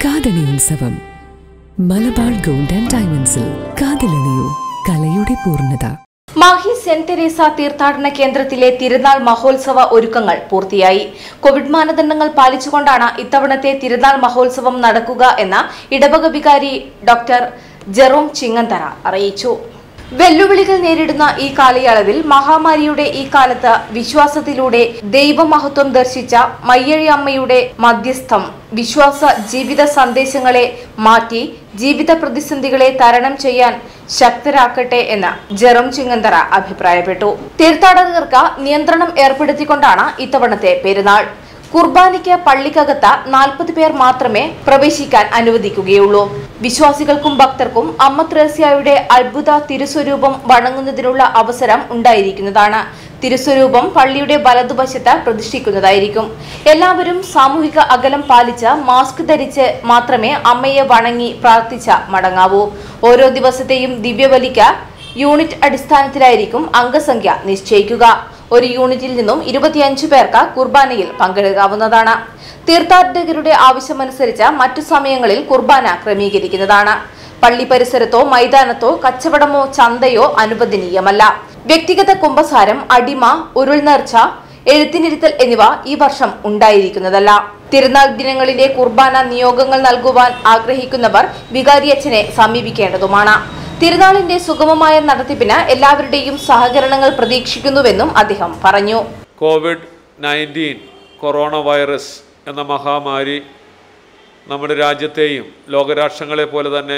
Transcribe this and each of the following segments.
കാതണി ഉത്സവം Malabar gold and ഡയമണ്ട്സിൽ കാതിലണിയൂ കലയുടെ പൂർണ്ണത. മാഹി സെന്റ് തെരേസ തീർത്ഥാടന കേന്ദ്രത്തിലെ തിരുനാൾ മഹോത്സവ ഒരുക്കങ്ങൾ പൂർത്തിയായി. കോവിഡ് മാനദണ്ഡങ്ങൾ പാലിച്ചുകൊണ്ടാണ് ഇത്തവണത്തെ തിരുനാൾ മഹോത്സവം നടക്കുക എന്ന് ഇടവക വികാരി ഡോക്ടർ ജെറോം ചിങ്ങന്തറ അറിയിച്ചു. വെല്ലുവിളികൾ നേരിടുന്ന ഈ കാലയളവിൽ മഹാമാരിയുടെ ഈ കാലത്ത് വിശ്വാസത്തിലൂടെ ദൈവമഹത്വം ദർശിച്ച മയ്യഴി അമ്മയുടെ മധ്യസ്ഥം വിശ്വാസ ജീവിത സന്ദേശങ്ങളെ മാറ്റി ജീവിത പ്രതിസന്ധികളെ തരണം ചെയ്യാൻ ശക്തരാക്കട്ടെ എന്ന് ജെറോം ചിങ്ങന്തറ അഭിപ്രായപ്പെട്ടു. തീർത്ഥാടകർക്ക് നിയന്ത്രണം ഏർപ്പെടുത്തിക്കൊണ്ടാണ് ഇത്തവണത്തെ പെരുന്നാൾ. കുർബാനയ്ക്ക് പള്ളിക്കകത്ത് 40 പേർ മാത്രമേ പ്രവേശിക്കാൻ അനുവദിക്കുകയുള്ളൂ. വിശ്വാസികൾക്കും ഭക്തർക്കും അമ്മ ത്രേസ്യയുടെ അത്ഭുത തിരുസ്വരൂപം വണങ്ങുന്നതിനുള്ള അവസരം ഉണ്ടായിരിക്കുന്നതാണ്. തിരുസ്വരൂപം പള്ളിയുടെ വലതുവശത്ത് പ്രതിഷ്ഠിക്കുന്നതായിരിക്കും. എല്ലാവരും സാമൂഹിക അകലം പാലിച്ച് മാസ്ക് ധരിച്ച് മാത്രമേ അമ്മയെ വണങ്ങി പ്രാർത്ഥിച്ച് മടങ്ങാവൂ. ഓരോ ദിവസത്തെയും ദിവ്യബലിക്ക് യൂണിറ്റ് അടിസ്ഥാനത്തിലായിരിക്കും അംഗസംഖ്യ നിശ്ചയിക്കുക. ഒരു യൂണിറ്റിൽ നിന്നും 25 പേർക്ക് കുർബാനയിൽ പങ്കെടുക്കാവുന്നതാണ്. തീർത്ഥാടകരുടെ ആവശ്യമനുസരിച്ച് മറ്റു സമയങ്ങളിൽ കുർബാന ക്രമീകരിക്കുന്നതാണ്. പള്ളി പരിസരത്തോ മൈതാനത്തോ കച്ചവടമോ ചന്തയോ അനുവദനീയമല്ല. വ്യക്തിഗത കുമ്പസാരം, അടിമ, ഉരുൾനേർച്ച, എഴുത്തിനിരുത്തൽ എന്നിവ ഈ വർഷം ഉണ്ടായിരിക്കുന്നതല്ല. തിരുനാൾ ദിനങ്ങളിലെ കുർബാന നിയോഗങ്ങൾ നൽകുവാൻ ആഗ്രഹിക്കുന്നവർ വികാരിയച്ഛനെ സമീപിക്കേണ്ടതുമാണ്. തിരുനാളിന്റെ സുഗമമായ നടത്തിപ്പിന് എല്ലാവരുടെയും സഹകരണങ്ങൾ പ്രതീക്ഷിക്കുന്നുവെന്നും അദ്ദേഹം പറഞ്ഞു. കോവിഡ്-19 കൊറോണ വൈറസ് എന്ന മഹാമാരി നമ്മുടെ രാജ്യത്തെയും ലോകരാഷ്ട്രങ്ങളെ പോലെ തന്നെ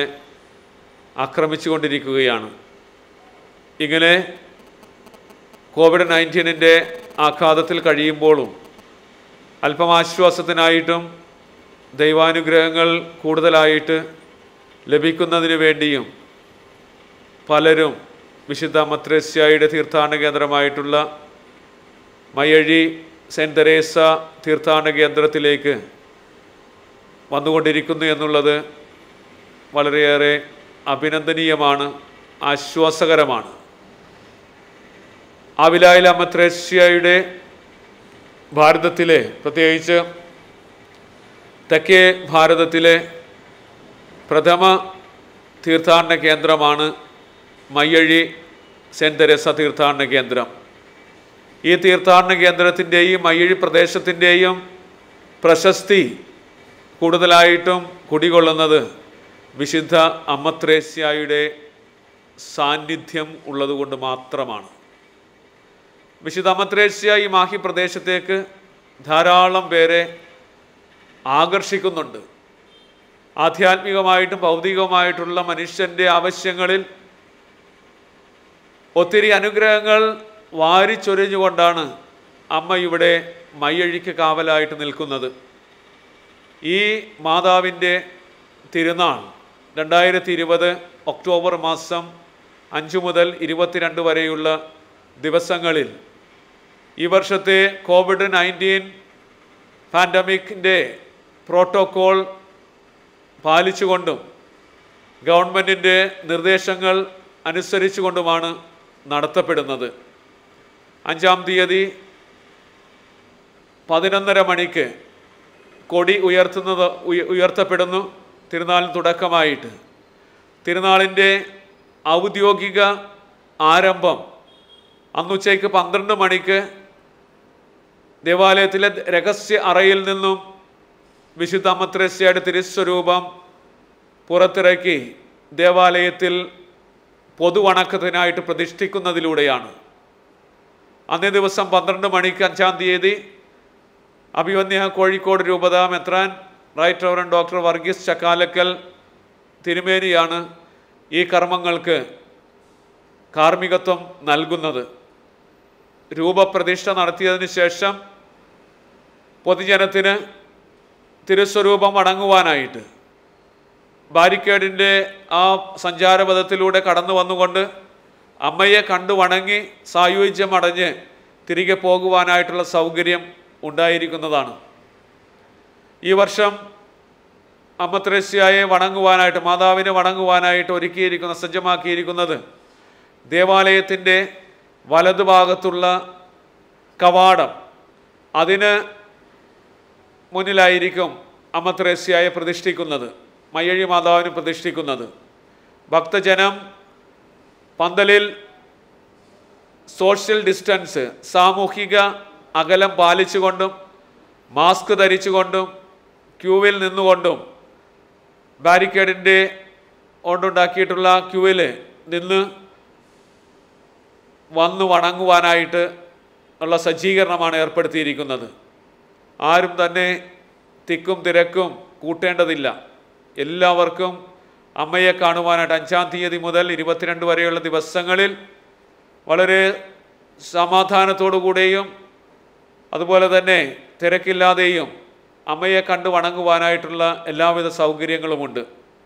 ആക്രമിച്ചുകൊണ്ടിരിക്കുകയാണ്. ഇങ്ങനെ കോവിഡ്-19ൻ്റെ ആഘാതത്തിൽ കഴിയുമ്പോഴും അല്പം ആശ്വാസത്തിനായിട്ടും ദൈവാനുഗ്രഹങ്ങൾ കൂടുതലായിട്ട് ലഭിക്കുന്നതിന് വേണ്ടിയും പലരും വിശുദ്ധ അമ്മ ത്രേസ്യയുടെ തീർത്ഥാടന കേന്ദ്രമായിട്ടുള്ള മയ്യഴി സെന്റ് തെരേസ തീർത്ഥാടന കേന്ദ്രത്തിലേക്ക് വന്നുകൊണ്ടിരിക്കുന്നു എന്നുള്ളത് വളരെയേറെ അഭിനന്ദനീയമാണ്, ആശ്വാസകരമാണ്. ആവിലായിലെ അമ്മ ത്രേസ്യയുടെ ഭാരതത്തിലെ, പ്രത്യേകിച്ച് തെക്കേ ഭാരതത്തിലെ പ്രഥമ തീർത്ഥാടന കേന്ദ്രമാണ് മയ്യഴി സെന്റ് തെരേസ തീർത്ഥാടന കേന്ദ്രം. ഈ തീർത്ഥാടന കേന്ദ്രത്തിൻ്റെയും മയ്യഴി പ്രദേശത്തിൻ്റെയും പ്രശസ്തി കൂടുതലായിട്ടും കുടികൊള്ളുന്നത് വിശുദ്ധ അമ്മ ത്രേസ്യയുടെ സാന്നിധ്യം ഉള്ളതുകൊണ്ട് മാത്രമാണ്. വിശുദ്ധ അമ്മ ത്രേസ്യ ഈ മാഹി പ്രദേശത്തേക്ക് ധാരാളം പേരെ ആകർഷിക്കുന്നുണ്ട്. ആധ്യാത്മികമായിട്ടും ഭൗതികമായിട്ടുള്ള മനുഷ്യൻ്റെ ആവശ്യങ്ങളിൽ ഒത്തിരി അനുഗ്രഹങ്ങൾ വാരിച്ചൊരിഞ്ഞുകൊണ്ടാണ് അമ്മ ഇവിടെ മയ്യഴിക്ക് കാവലായിട്ട് നിൽക്കുന്നത്. ഈ മാതാവിൻ്റെ തിരുനാൾ 2020 ഒക്ടോബർ മാസം 5 മുതൽ 22 വരെയുള്ള ദിവസങ്ങളിൽ ഈ വർഷത്തെ കോവിഡ്-19 പാൻഡമിക്കിൻ്റെ പ്രോട്ടോക്കോൾ പാലിച്ചുകൊണ്ടും ഗവൺമെൻറ്റിൻ്റെ നിർദ്ദേശങ്ങൾ അനുസരിച്ചുകൊണ്ടുമാണ് നടത്തപ്പെടുന്നത്. 5-ാം തീയതി 11:30 മണിക്ക് കൊടി ഉയർത്തപ്പെടുന്നു. തിരുനാളിന് തുടക്കമായിട്ട് തിരുനാളിൻ്റെ ഔദ്യോഗിക ആരംഭം അന്നുച്ചയ്ക്ക് 12 മണിക്ക് ദേവാലയത്തിലെ രഹസ്യ അറയിൽ നിന്നും വിശുദ്ധ അമ്മ ത്രേസ്യയുടെ തിരുസ്വരൂപം പുറത്തിറക്കി ദേവാലയത്തിൽ പൊതുവണക്കത്തിനായിട്ട് പ്രതിഷ്ഠിക്കുന്നതിലൂടെയാണ്. അന്നേ ദിവസം 12 മണിക്ക് 5-ാം തീയതി അഭിവന്യ കോഴിക്കോട് രൂപത മെത്രാൻ right reverend doctor Varghese Chakkalakkal തിരുമേനിയാണ് ഈ കർമ്മങ്ങൾക്ക് കാർമ്മികത്വം നൽകുന്നത്. രൂപപ്രതിഷ്ഠ നടത്തിയതിന് ശേഷം പൊതുജനത്തിന് തിരുസ്വരൂപം വണങ്ങുവാനായിട്ട് ബാരിക്കേഡിൻ്റെ ആ സഞ്ചാരപഥത്തിലൂടെ കടന്നു വന്നുകൊണ്ട് അമ്മയെ കണ്ടു വണങ്ങി സായുജ്യമടഞ്ഞ് തിരികെ പോകുവാനായിട്ടുള്ള സൗകര്യം ഉണ്ടായിരിക്കുന്നതാണ്. ഈ വർഷം അമ്മ ത്രേസ്യയെ വണങ്ങുവാനായിട്ട്, മാതാവിനെ വണങ്ങുവാനായിട്ട് സജ്ജമാക്കിയിരിക്കുന്നത് ദേവാലയത്തിൻ്റെ വലതുഭാഗത്തുള്ള കവാടം. അതിന് മുന്നിലായിരിക്കും അമ്മ ത്രേസ്യയെ പ്രതിഷ്ഠിക്കുന്നത്, മയ്യഴി മാതാവിന് പ്രതിഷ്ഠിക്കുന്നത്. ഭക്തജനം പന്തലിൽ സോഷ്യൽ ഡിസ്റ്റൻസ്, സാമൂഹിക അകലം പാലിച്ചുകൊണ്ടും മാസ്ക് ധരിച്ചുകൊണ്ടും ക്യൂവിൽ നിന്നുകൊണ്ടും ബാരിക്കേഡിൻ്റെ കൊണ്ടുണ്ടാക്കിയിട്ടുള്ള ക്യൂവിൽ നിന്ന് വന്ന് വണങ്ങുവാനായിട്ട് ഉള്ള സജ്ജീകരണമാണ് ഏർപ്പെടുത്തിയിരിക്കുന്നത്. ആരും തന്നെ തിക്കും തിരക്കും കൂട്ടേണ്ടതില്ല. എല്ലാവർക്കും അമ്മയെ കാണുവാനായിട്ട് 5-ാം തീയതി മുതൽ 22 വരെയുള്ള ദിവസങ്ങളിൽ വളരെ സമാധാനത്തോടു കൂടെയും അതുപോലെ തന്നെ തിരക്കില്ലാതെയും അമ്മയെ കണ്ടു വണങ്ങുവാനായിട്ടുള്ള എല്ലാവിധ സൗകര്യങ്ങളുമുണ്ട്.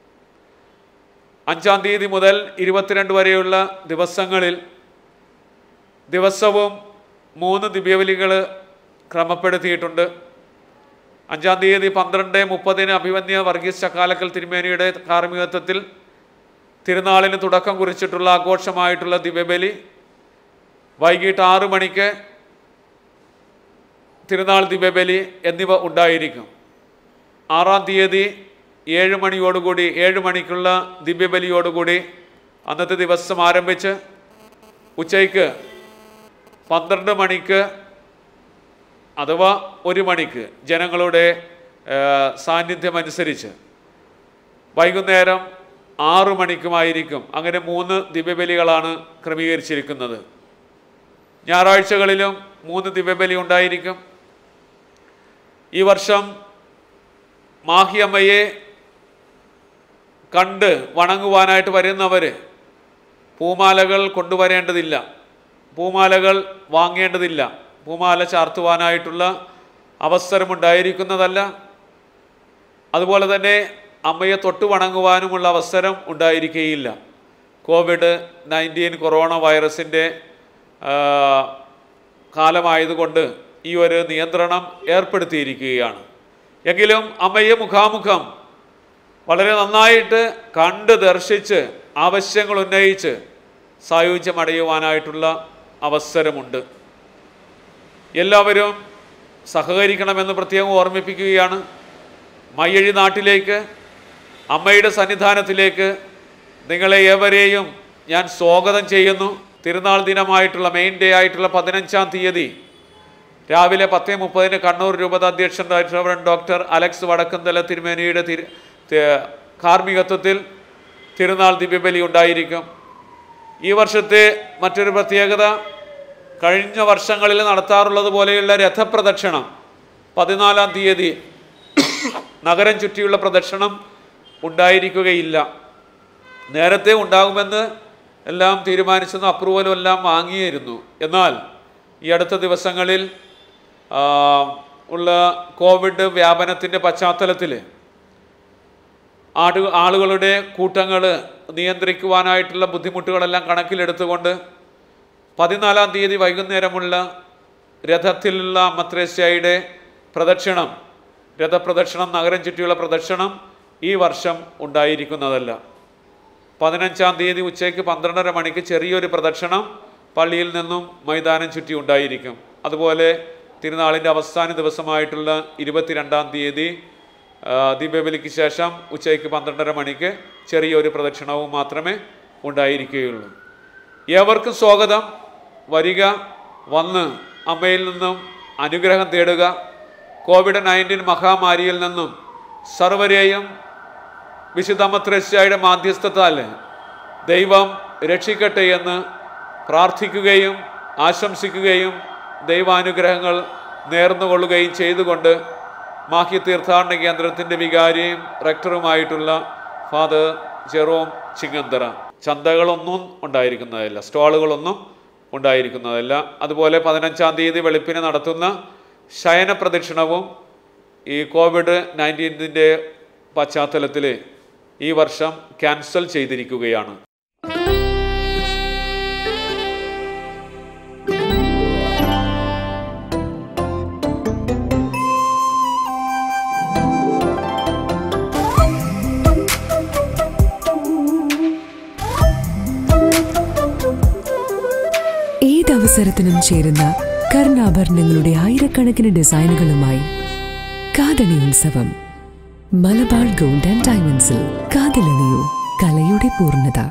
5-ാം തീയതി മുതൽ 22 വരെയുള്ള ദിവസങ്ങളിൽ ദിവസവും 3 ദിവ്യബലികൾ ക്രമപ്പെടുത്തിയിട്ടുണ്ട്. 5-ാം തീയതി 12:30 അഭിമന്യ വർഗീസ് ചക്കാലക്കൽ തിരുമേനിയുടെ കാർമ്മികത്വത്തിൽ തിരുനാളിന് തുടക്കം കുറിച്ചിട്ടുള്ള ആഘോഷമായിട്ടുള്ള ദിവ്യബലി. വൈകിട്ട് 6 മണിക്ക് തിരുനാൾ ദിവ്യബലി എന്നിവ ഉണ്ടായിരിക്കും. 6-ാം തീയതി 7 മണിയോടുകൂടി 7 മണിക്കുള്ള ദിവ്യബലിയോടുകൂടി അന്നത്തെ ദിവസം ആരംഭിച്ച് ഉച്ചയ്ക്ക് 12 മണിക്ക് അഥവാ 1 മണിക്ക് ജനങ്ങളുടെ സാന്നിധ്യമനുസരിച്ച് വൈകുന്നേരം 6 മണിക്കുമായിരിക്കും. അങ്ങനെ 3 ദിവ്യബലികളാണ് ക്രമീകരിച്ചിരിക്കുന്നത്. ഞായറാഴ്ചകളിലും 3 ദിവ്യബലി ഉണ്ടായിരിക്കും. ഈ വർഷം മാഹിയമ്മയെ കണ്ട് വണങ്ങുവാനായിട്ട് വരുന്നവർ പൂമാലകൾ കൊണ്ടുവരേണ്ടതില്ല, പൂമാലകൾ വാങ്ങേണ്ടതില്ല, പൂമാല ചാർത്തുവാനായിട്ടുള്ള അവസരമുണ്ടായിരിക്കുന്നതല്ല. അതുപോലെ തന്നെ അമ്മയെ തൊട്ട് വണങ്ങുവാനുമുള്ള അവസരം ഉണ്ടായിരിക്കുകയില്ല. COVID-19 കൊറോണ വൈറസിൻ്റെ കാലമായതുകൊണ്ട് ഈ ഒരു നിയന്ത്രണം ഏർപ്പെടുത്തിയിരിക്കുകയാണ്. എങ്കിലും അമ്മയെ മുഖാമുഖം വളരെ നന്നായിട്ട് കണ്ട് ദർശിച്ച് ആവശ്യങ്ങൾ ഉന്നയിച്ച് സായുജ്യമടയുവാനായിട്ടുള്ള അവസരമുണ്ട്. എല്ലാവരും സഹകരിക്കണമെന്ന് പ്രത്യേകം ഓർമ്മിപ്പിക്കുകയാണ്. മയ്യഴി നാട്ടിലേക്ക്, അമ്മയുടെ സന്നിധാനത്തിലേക്ക് നിങ്ങളെ ഏവരെയും ഞാൻ സ്വാഗതം ചെയ്യുന്നു. തിരുനാൾ ദിനമായിട്ടുള്ള മെയിൻ ഡേ ആയിട്ടുള്ള 15-ാം തീയതി രാവിലെ 10:30 കണ്ണൂർ രൂപത അധ്യക്ഷൻ റവറൻഡ് ഡോക്ടർ അലക്സ് വടക്കന്തല തിരുമേനിയുടെ കാർമ്മികത്വത്തിൽ തിരുനാൾ ദിവ്യബലി ഉണ്ടായിരിക്കും. ഈ വർഷത്തെ മറ്റൊരു പ്രത്യേകത, കഴിഞ്ഞ വർഷങ്ങളിൽ നടത്താറുള്ളത് പോലെയുള്ള രഥപ്രദക്ഷിണം 14-ാം തീയതി നഗരം ചുറ്റിയുള്ള പ്രദക്ഷിണം ഉണ്ടായിരിക്കുകയില്ല. നേരത്തെ ഉണ്ടാകുമെന്ന് എല്ലാം തീരുമാനിച്ചെന്ന് അപ്രൂവലും എല്ലാം വാങ്ങിയിരുന്നു. എന്നാൽ ഈ അടുത്ത ദിവസങ്ങളിൽ ഉള്ള കോവിഡ് വ്യാപനത്തിൻ്റെ പശ്ചാത്തലത്തിൽ ആളുകളുടെ കൂട്ടങ്ങൾ നിയന്ത്രിക്കുവാനായിട്ടുള്ള ബുദ്ധിമുട്ടുകളെല്ലാം കണക്കിലെടുത്തുകൊണ്ട് 14-ാം തീയതി വൈകുന്നേരമുള്ള രഥത്തിലുള്ള അമ്മ ത്രേസ്യയുടെ പ്രദക്ഷിണം, രഥപ്രദക്ഷിണം, നഗരം ചുറ്റിയുള്ള പ്രദക്ഷിണം ഈ വർഷം ഉണ്ടായിരിക്കുന്നതല്ല. 15-ാം തീയതി ഉച്ചയ്ക്ക് 12:30 മണിക്ക് ചെറിയൊരു പ്രദക്ഷിണം പള്ളിയിൽ നിന്നും മൈതാനം ചുറ്റി ഉണ്ടായിരിക്കും. അതുപോലെ തിരുനാളിൻ്റെ അവസാന ദിവസമായിട്ടുള്ള 22-ാം തീയതി ദിവ്യബലിക്ക് ശേഷം ഉച്ചയ്ക്ക് 12:30 മണിക്ക് ചെറിയൊരു പ്രദക്ഷിണവും മാത്രമേ ഉണ്ടായിരിക്കുകയുള്ളൂ. ഏവർക്കും സ്വാഗതം. വരിക, വന്ന് അമ്മയിൽ നിന്നും അനുഗ്രഹം തേടുക. COVID-19 മഹാമാരിയിൽ നിന്നും സർവരെയും വിശുദ്ധ അമ്മ ത്രേസ്യയുടെ മാധ്യസ്ഥത്താൽ ദൈവം രക്ഷിക്കട്ടെ എന്ന് പ്രാർത്ഥിക്കുകയും ആശംസിക്കുകയും ദൈവാനുഗ്രഹങ്ങൾ നേർന്നുകൊള്ളുകയും ചെയ്തുകൊണ്ട് മാഹി തീർത്ഥാടന കേന്ദ്രത്തിൻ്റെ വികാരിയും റെക്ടറുമായിട്ടുള്ള ഫാദർ ജെറോം ചിങ്ങന്തറ, ചന്തകളൊന്നും ഉണ്ടായിരിക്കുന്നതല്ല, സ്റ്റാളുകളൊന്നും ഉണ്ടായിരിക്കുന്നതല്ല. അതുപോലെ 15-ാം തീയതി വെളുപ്പിന് നടത്തുന്ന ശയന പ്രദക്ഷിണവും ഈ COVID-19 പശ്ചാത്തലത്തിൽ ഈ വർഷം ക്യാൻസൽ ചെയ്തിരിക്കുകയാണ്. ഏതവസരത്തിനും ചേരുന്ന കർണാഭരണങ്ങളുടെ ആയിരക്കണക്കിന് ഡിസൈനുകളുമായി കാതണി ഉത്സവം മലബാർ ഗോൾഡ് ആൻഡ് ഡയമണ്ട്സിൽ കാതിലണിയൂ കലയുടെ പൂർണ്ണത.